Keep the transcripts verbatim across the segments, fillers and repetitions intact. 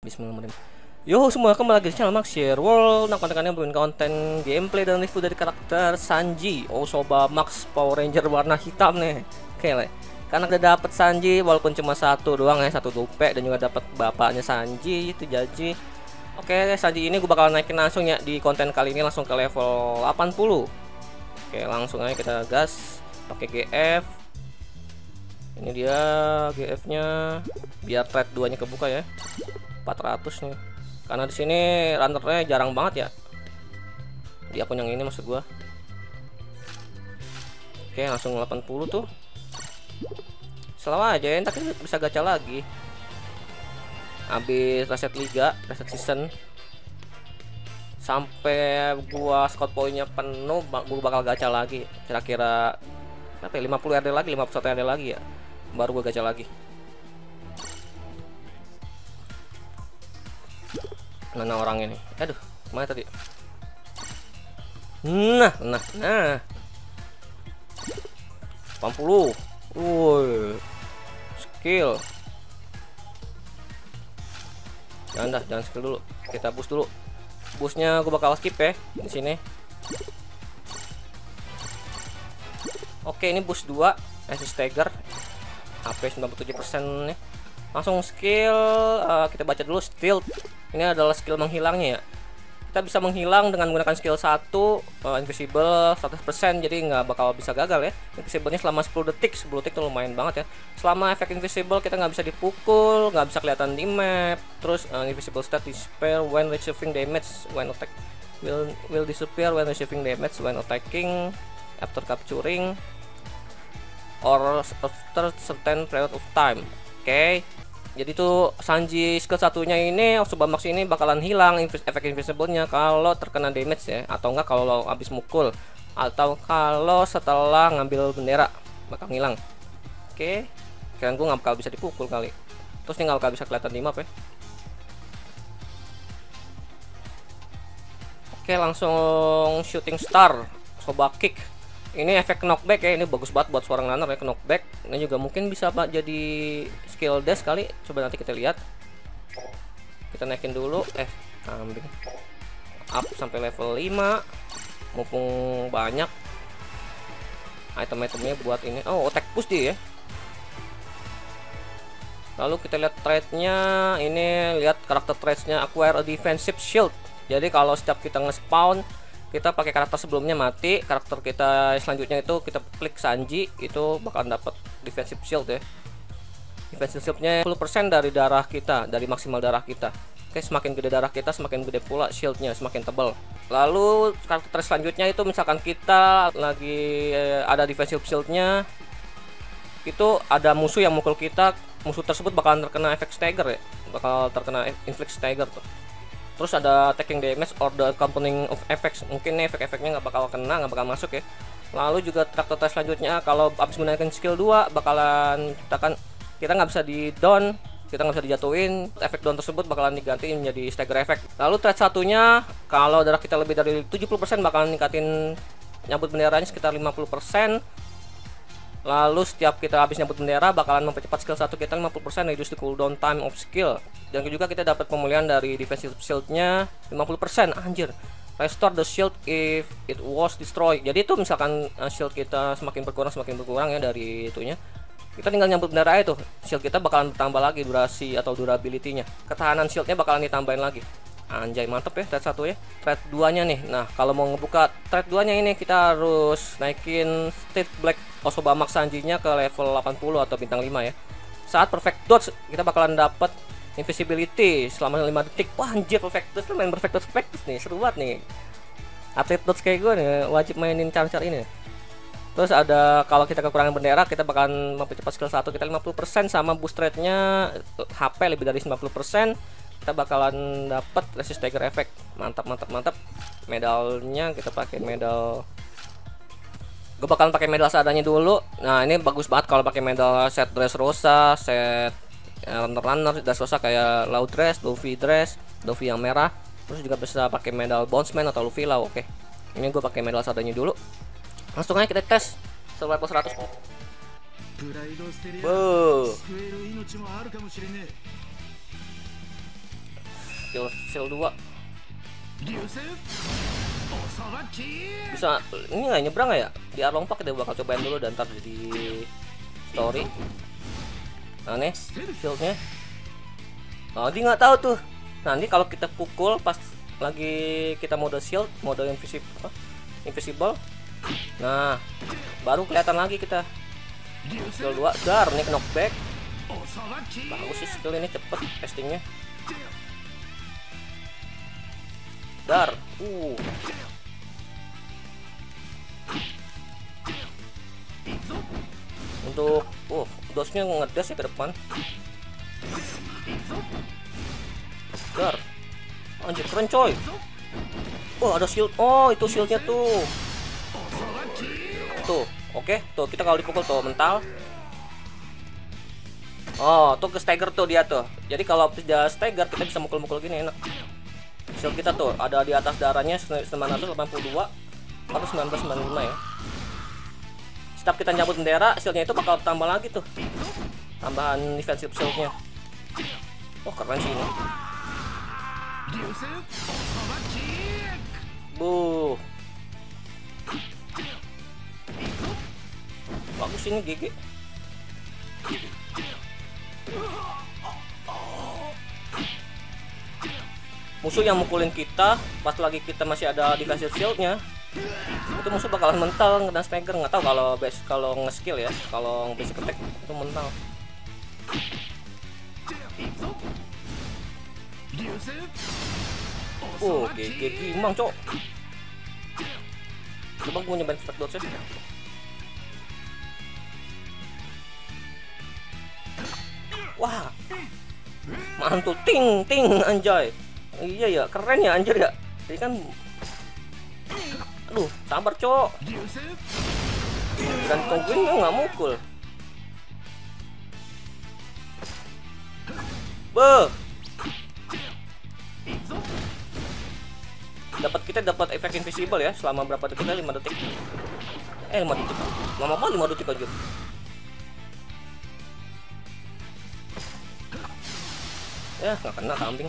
Bismillahirrahmanirrahim. Yo semua, kembali lagi di channel Maxshare World. Nah, konten-konten yang konten gameplay dan review dari karakter Sanji Osoba Max Power Ranger warna hitam nih. Oke le. Karena udah dapet Sanji walaupun cuma satu doang ya, satu dupe, dan juga dapat bapaknya Sanji itu Jaji. Oke, Sanji ini gue bakal naikin langsung ya di konten kali ini, langsung ke level delapan puluh. Oke, langsung aja kita gas pakai G F. Ini dia G F-nya, biar thread dua-nya kebuka ya. empat ratus nih. Karena di sini runnernya jarang banget ya. Di akun yang ini maksud gua. Oke, langsung delapan puluh tuh. Selama aja ya, entar kita bisa gacha lagi. Habis reset liga, reset season. Sampai gua squad poinnya penuh, gua bakal gacha lagi. Kira-kira berapa ya? lima puluh R D lagi, lima puluh satu R D lagi ya. Baru gua gacha lagi. Mana orang ini? Aduh, mana tadi? Nah, nah, nah. delapan puluh. Woi. Skill. Jangan dah, jangan skill dulu. Kita boost dulu. Boostnya gue bakal skip ya di sini. Oke, ini boost dua, assist stagger. H P sembilan puluh tujuh persen nih. Langsung skill, uh, kita baca dulu stealth. Ini adalah skill menghilangnya ya. Kita bisa menghilang dengan menggunakan skill satu, uh, invisible seratus persen, jadi nggak bakal bisa gagal ya. Invisible-nya selama sepuluh detik, sepuluh detik itu lumayan banget ya. Selama efek invisible kita nggak bisa dipukul, nggak bisa kelihatan di map. Terus uh, invisible stat disappear when receiving damage when attack will will disappear when receiving damage when attacking after capturing or after certain period of time. Oke. Okay. Jadi tuh Sanji skill satunya ini Osoba Max ini bakalan hilang efek invisible-nya kalau terkena damage ya, atau enggak kalau habis mukul, atau kalau setelah ngambil bendera bakal hilang. Oke, kirain gua nggak bakal bisa dipukul kali. Terus ini nggak bakal bisa kelihatan di map ya. Oke, langsung shooting star Osoba kick. Ini efek knockback ya, ini bagus banget buat seorang runner ya, knockback. Ini juga mungkin bisa pak jadi skill dash kali. Coba nanti kita lihat. Kita naikin dulu, eh kambing. Up sampai level lima. Mumpung banyak item-itemnya buat ini. Oh, attack push dia ya. Lalu kita lihat trait-nya. Ini lihat karakter traits-nya, acquire a defensive shield. Jadi kalau setiap kita nge-spawn, kita pakai karakter sebelumnya mati, karakter kita selanjutnya itu kita klik Sanji, itu bakal dapat defensive shield ya. Defensive shieldnya sepuluh persen dari darah kita, dari maksimal darah kita. Oke, semakin gede darah kita semakin gede pula shieldnya, semakin tebal. Lalu karakter selanjutnya itu misalkan kita lagi ada defensive shieldnya, itu ada musuh yang mukul kita, musuh tersebut bakalan terkena efek stagger ya, bakal terkena inflict stagger tuh. Terus ada attacking damage or the accompanying of effects. Mungkin nih efek-efeknya nggak bakal kena, nggak bakal masuk ya. Lalu juga traktor tes selanjutnya kalau habis menggunakan skill dua bakalan kita kan kita nggak bisa di down, kita nggak bisa dijatuhin. Efek down tersebut bakalan diganti menjadi stagger effect. Lalu thread satunya kalau darah kita lebih dari tujuh puluh persen bakalan ningkatin nyambut benderanya sekitar lima puluh persen. Lalu setiap kita habis nyambut bendera bakalan mempercepat skill satu kita lima puluh persen, reduce the cooldown time of skill. Dan juga kita dapat pemulihan dari defensive shield-nya lima puluh persen. Anjir. Restore the shield if it was destroyed. Jadi itu misalkan uh, shield kita semakin berkurang semakin berkurang ya dari itunya. Kita tinggal nyambut bendera itu, shield kita bakalan bertambah lagi durasi atau durability-nya. Ketahanan shield-nya bakalan ditambahin lagi. Anjay, mantep ya thread satu ya. Thread dua nya nih. Nah, kalau mau ngebuka thread dua nya ini kita harus naikin State Black Osoba Max Sanji-nya ke level delapan puluh atau bintang lima ya. Saat perfect dodge kita bakalan dapat invisibility selama lima detik. Wah, anjir, perfect dodge, main perfect dodge, perfect dodge nih, seru banget nih. Atlet dodge kayak gue nih wajib mainin cara-cara ini. Terus ada kalau kita kekurangan bendera kita bakalan mempercepat skill satu kita lima puluh persen, sama boost rate-nya H P lebih dari sembilan puluh persen. Kita bakalan dapat resist stagger effect. Mantap, mantap, mantap. Medalnya kita pakai medal, gue bakalan pakai medal seadanya dulu. Nah, ini bagus banget kalau pakai medal set dress rosa, set runner runner dress rosa kayak Law dress, Luffy dress, Luffy yang merah. Terus juga bisa pakai medal Bounceman atau Luffy Law. Oke, ini gue pakai medal seadanya dulu. Langsung aja kita tes level seratus. Wow. skill skill dua. Bisa ini nggak nyebrang ya? Di Arlong Park kita bakal cobain dulu dan ntar di story. Nah nih shieldnya. Oh dia nggak tahu tuh. Nanti kalau kita pukul pas lagi kita mode shield, mode invisible, invisible. Nah baru kelihatan lagi kita. Skill dua dar nih knockback. Bagus sih skill ini, cepet castingnya. Dar. Uh. Untuk uh dosnya ngedes ya ke depan. Dar. Anjir keren coy. Oh ada shield. Oh itu shieldnya tuh. Tuh. Oke, tuh kita kalau dipukul tuh mental. Oh, tuh ke stagger tuh dia tuh. Jadi kalau dia stagger kita bisa mukul-mukul gini enak. Shield kita tuh ada di atas darahnya sembilan ratus delapan puluh dua atau sembilan ratus sembilan puluh lima ya. Setiap kita nyabut bendera, shieldnya itu bakal tambah lagi tuh. Tambahan defensive shieldnya. Oh keren sih ini. Buh. Bagus ini G G. Musuh yang mukulin kita pas lagi kita masih ada dikasih shieldnya, itu musuh bakalan mental dan stagger. Nggak tahu kalau base kalau nge-skill ya, kalau basic attack itu mental. Oh G G gimang cok. Coba gue nyobain stack dodge. Wah, mantul ting ting anjay. Iya ya, keren ya anjir ya. Jadi kan, aduh, sabar cok. Dan tungguin nggak mukul. Beuh. Dapat kita dapat efek invisible ya selama berapa detik? lima detik. Eh lima detik. Lama banget lima detik aja. Ya nggak kena kambing.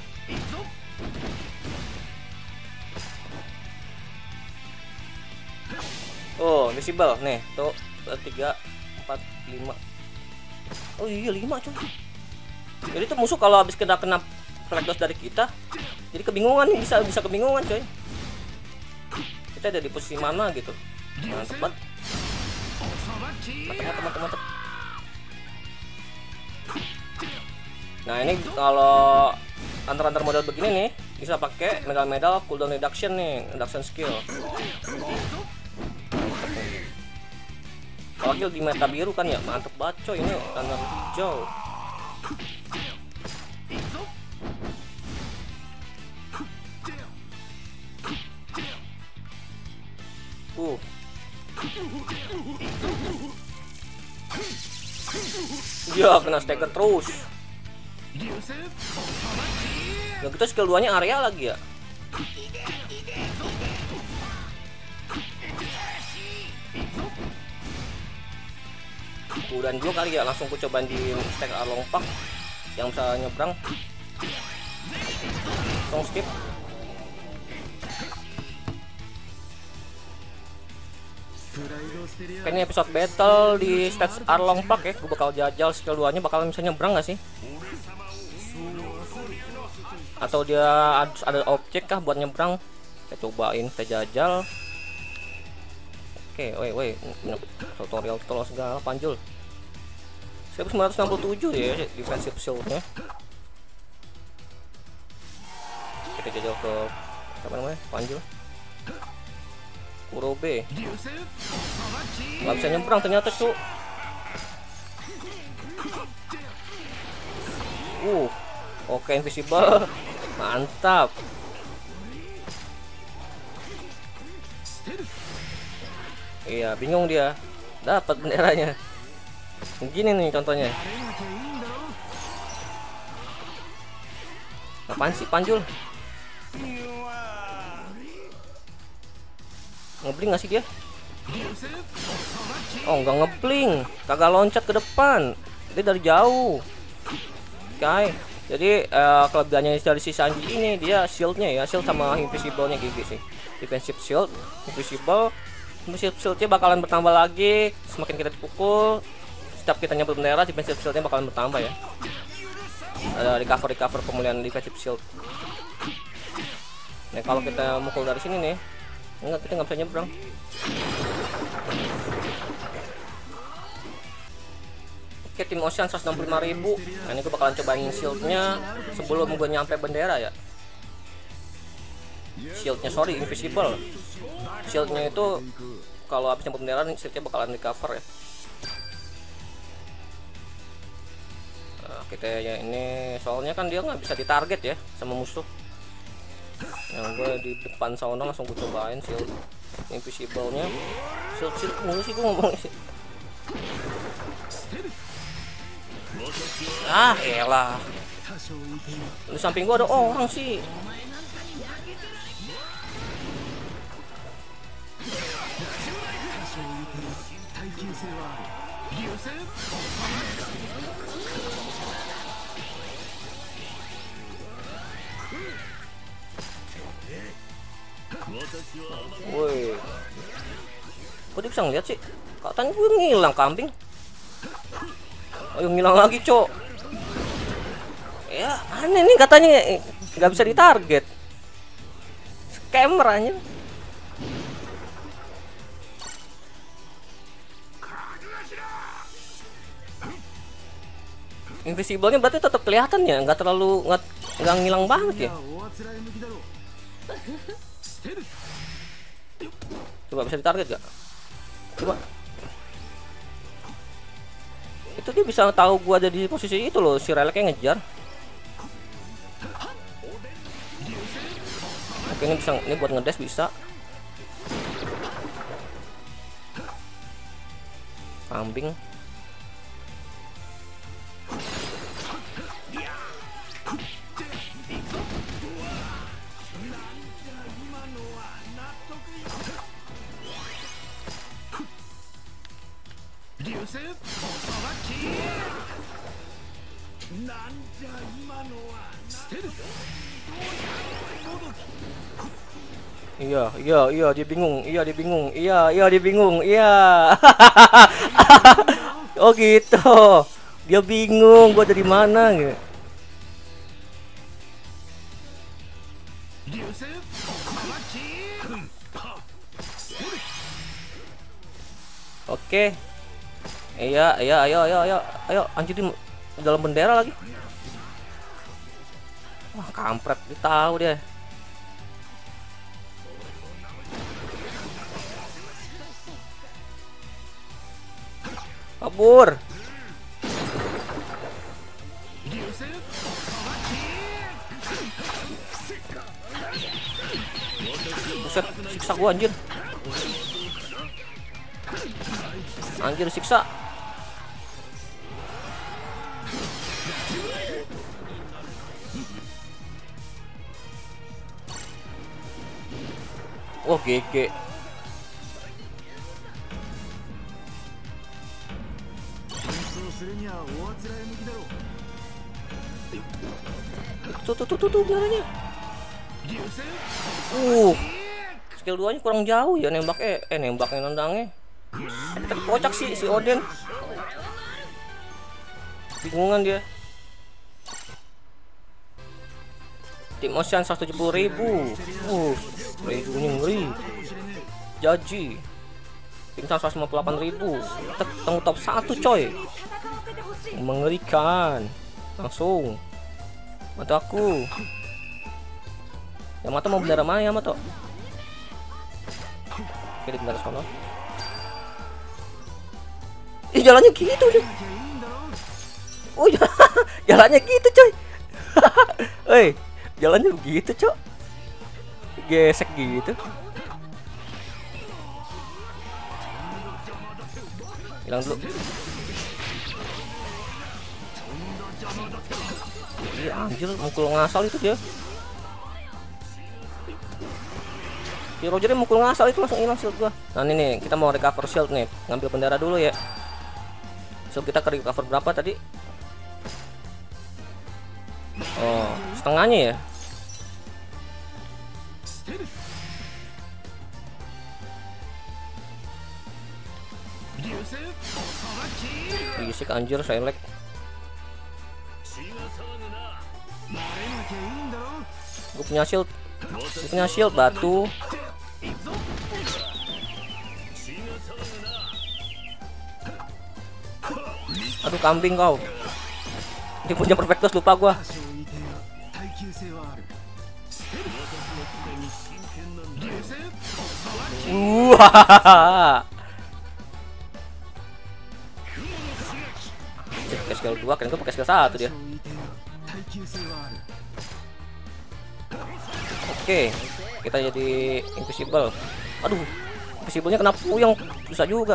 Oh invisible nih tuh tiga empat lima. Oh iya lima cuy. Jadi tuh musuh kalau habis kena kena flag dose dari kita, jadi kebingungan, bisa bisa kebingungan coy. Kita ada di posisi mana gitu. Mantep banget. Mantep mantep mantep mantep. Nah ini kalau antar-antar model begini nih bisa pakai medal-medal cooldown reduction nih, reduction skill. Wakil di meta biru kan ya, mantep banget coy ini tanam hijau. Uh. Ya kena stagger terus. Ya kita skill dua nya area lagi ya. Udah dulu kali ya, langsung ku cobain di stack Arlong Park yang bisa nyebrang. Langsung skip. Kayaknya episode battle di stage Arlong Park ya, gue bakal jajal skill dua nya bakal bisa nyebrang gak sih? Atau dia ada objek kah buat nyebrang? Kita cobain, kita jajal. Oke, woi woi, tutorial tutorial segala panjul. seribu sembilan ratus enam puluh tujuh ya defensive shieldnya. Kita jajal ke apa namanya? Panjul. Kurobe. Gak bisa nyebrang ternyata tuh. Uh, oke okay, invisible. Mantap. Iya, bingung dia. Dapat benderanya. Begini nih contohnya. Apaan sih panjul? Ngebling nggak sih dia? Oh nggak ngebling, kagak loncat ke depan, dia dari jauh. Guys, Jadi uh, kelebihannya dari si Sanji ini dia shieldnya ya, shield sama invisible-nya G G sih. Defensive shield, invisible, invisive shieldnya bakalan bertambah lagi semakin kita dipukul. Setiap kita nyebut bendera, defensive shieldnya bakalan bertambah ya. Ada recover recover pemulihan defensive shield. Nah kalau kita mukul dari sini nih, enggak, kita nggak bisa nyebrang. Oke, tim Ocean seratus enam puluh lima ribu. Nah ini gue bakalan cobain shieldnya sebelum gue nyampe bendera ya. Shieldnya sorry invisible. Shieldnya itu kalau habis nyampe bendera nih shieldnya bakalan recover ya. Nah, kita ya ini soalnya kan dia nggak bisa ditarget ya sama musuh. Yang gue di depan sauna langsung gue cobain shield invisible-nya. Shield shield mulu sih gue ngomong sih. Ah, elah. Di samping gua ada orang sih. Woi. Kok dia bisa ngeliat sih? Katanya gue ngilang kambing. Ayo ngilang lagi, cok. Ya aneh nih katanya nggak bisa ditarget. Scammer aja. Invisible-nya berarti tetap kelihatan ya, nggak terlalu nggak nggak ngilang banget ya. Coba bisa ditarget gak? Coba. Itu dia bisa tahu gua ada di posisi itu loh, si releknya ngejar. Oke, ini bisa, ini buat ngedes bisa. Kambing. Iya, iya, iya, dia bingung, iya, dia bingung, iya, iya, dia bingung, iya. Oh gitu, dia bingung, gua dari mana gitu. Oke, iya, iya, ayo, ayo, ayo, ayo, anjir di dalam bendera lagi. Wah, kampret, dia tahu dia. Kabur. Buset, siksa gua anjir. Anjir siksa. Wah, G G. Tuh tuh tuh tuh, tuh benernya. Uh, skill duanya kurang jauh ya nembaknya, eh nembaknya nendangnya. Tapi kocak sih si Oden. Bingungan dia. Tim Ocean seratus tujuh puluh ribu. Uh, ribunya ngeri. Jaji. Tim seratus lima puluh delapan ribu. Kita ketemu top satu coy. Mengerikan. Langsung. Mata aku. Yang mata mau bendera mana ya mata? Oke, di bendera sono. Ih, jalannya gitu coy. Oh, jalannya gitu coy. Hei, jalannya begitu coy. Gesek gitu. Hilang dulu. Iya anjir, mukul ngasal itu dia. Si Rogernya mukul ngasal itu langsung hilang shield gua. Nah ini nih, kita mau recover shield nih. Ngambil bendera dulu ya. Shield kita ke recover berapa tadi? Oh, setengahnya ya. Fisik anjir, selek. Gue punya shield. Gue punya shield batu. Aduh, kambing kau. Dia punya perfectus, lupa gua. Wah. Pakai skill dua, kan gua pakai skill satu dia. Oke, kita jadi invisible. Aduh, invisible-nya kena puyeng, susah juga.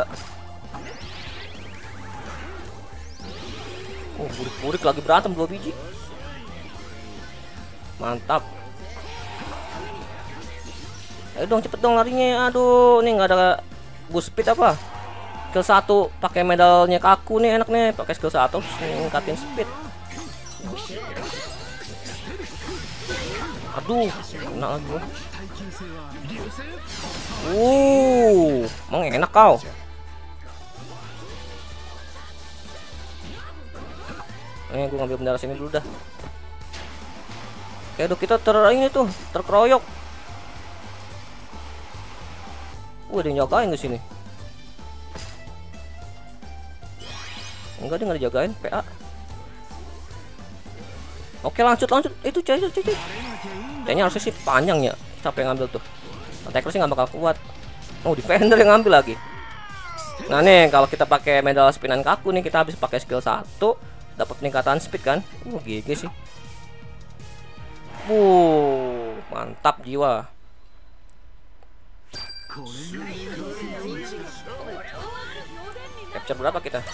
Oh, burik-burik lagi berantem dua biji. Mantap. Ayo dong, cepet dong larinya. Aduh, ini nggak ada boost speed apa? Skill satu pakai medalnya kaku nih, enak nih. Pakai skill satu ningkatin speed. Aduh, kena lagi gua. Uh, emang enak kau. Eh, gue ngambil bendera sini dulu dah. Oke, aduh, kita ter ini tuh terkeroyok. Wah, ada yang jagain ke sini. Enggak, dia nggak dijagain, P A. Oke, lanjut lanjut. Itu cuy, cuy, cuy. Kayaknya harusnya sih panjang ya. Siapa yang ngambil tuh? Attacker sih nggak bakal kuat. Oh, defender yang ngambil lagi. Nah nih, kalau kita pakai medal spinan kaku nih, kita habis pakai skill satu, dapat peningkatan speed kan. Uh, G G sih. Uh, mantap jiwa. Capture berapa kita?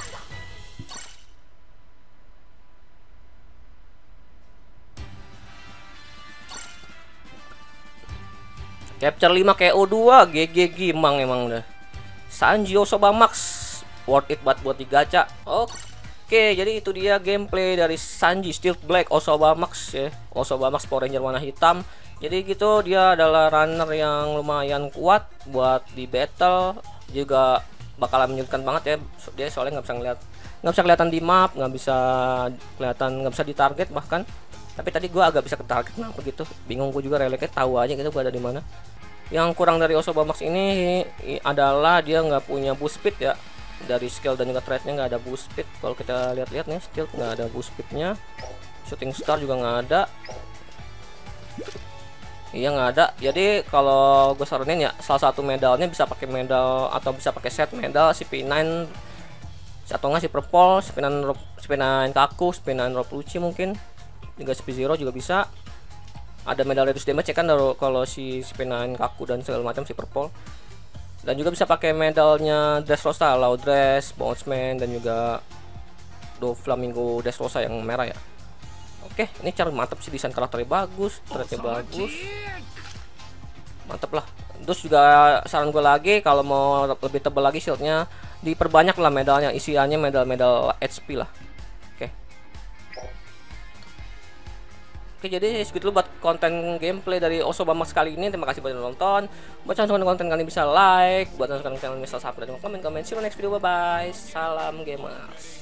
Capture lima K O dua, G G gimang emang udah. Sanji Osoba Max, worth it buat buat di gacha. Oke, jadi itu dia gameplay dari Sanji Steel Black Osoba Max ya. Osoba Max Power Ranger warna hitam. Jadi gitu, dia adalah runner yang lumayan kuat buat di battle, juga bakalan menyulitkan banget ya. Dia soalnya nggak bisa ngeliat, nggak bisa kelihatan di map, nggak bisa kelihatan, nggak bisa ditarget bahkan. Tapi tadi gua agak bisa ke target, kenapa gitu? Bingung gua juga, releknya tahu aja gitu gua ada di mana. Yang kurang dari Osoba Max ini adalah dia nggak punya boost speed ya. Dari skill dan juga trait-nya nggak ada boost speed. Kalau kita lihat-lihat nih, skill nggak ada boost speednya. Shooting star juga nggak ada. Iya, nggak ada. Jadi kalau gue saranin ya, salah satu medalnya bisa pakai medal atau bisa pakai set medal si P sembilan atau nggak si purple, si P sembilan, si P sembilan kaku, si P sembilan rope luci mungkin. Juga si P zero juga bisa. Ada medal reduce damage ya kan kalau si, si P sembilan kaku dan segala macam si purple. Dan juga bisa pakai medalnya Dressrosa, Low Dress, Bounceman, dan juga Do Flamingo Dressrosa yang merah ya. Oke, ini cara mantap sih, desain karakternya bagus, threadnya bagus, mantap lah. Terus juga saran gue lagi, kalau mau lebih tebal lagi shieldnya, diperbanyak lah medalnya, isiannya medal-medal H P lah. Oke. Oke, jadi segitu buat konten gameplay dari Osoba Max kali ini. Terima kasih buat yang nonton. Buat yang suka konten kalian bisa like, buat yang suka channel ini bisa subscribe dan komen komen. See you next video, bye bye. Salam gamers.